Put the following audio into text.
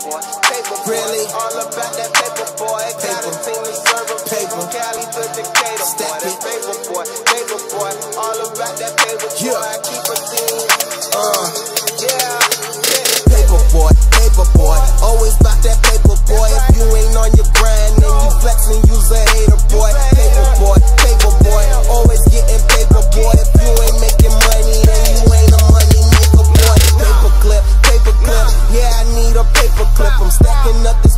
boy, paper boy. Really? All about that paper boy. Got a team to serve a paper. Cali to Decatur, boy. That paper boy, paper boy. All about that paper boy. I keep a team. Paper boy, paper boy. Always about that paper boy. If you ain't on your grind, then you flexing, you's a hater, boy. Paper boy, paper boy. Always getting paper boy. If you ain't making money, then you ain't a money maker, boy. Paper clip, yeah, I need a paper clip. I'm stacking up this